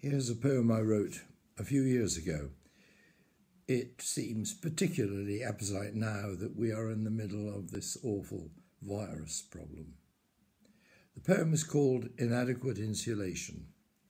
Here's a poem I wrote a few years ago. It seems particularly apposite now that we are in the middle of this awful virus problem. The poem is called Inadequate Insulation.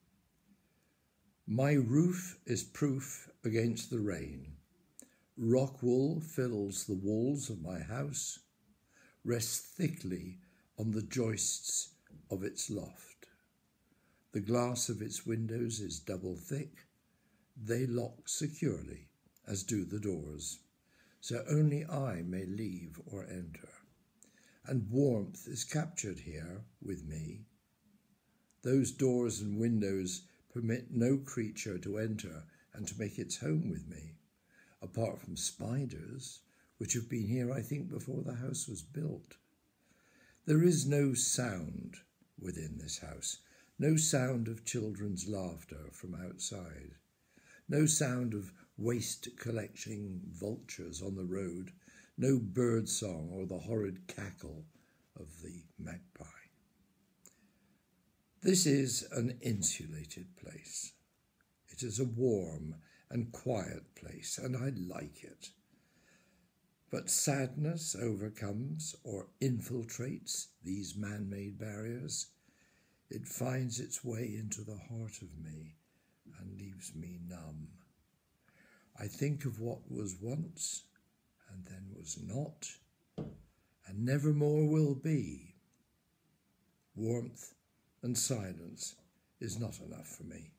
My roof is proof against the rain. Rock wool fills the walls of my house, rests thickly on the joists of its loft. The glass of its windows is double thick. They lock securely, as do the doors, so only I may leave or enter. And warmth is captured here with me. Those doors and windows permit no creature to enter and to make its home with me, apart from spiders, which have been here, I think, before the house was built. There is no sound within this house, no sound of children's laughter from outside, no sound of waste-collecting vultures on the road, no bird song or the horrid cackle of the magpie. This is an insulated place. It is a warm and quiet place, and I like it. But sadness overcomes or infiltrates these man-made barriers. It finds its way into the heart of me and leaves me numb. I think of what was once and then was not and never more will be. Warmth and silence is not enough for me.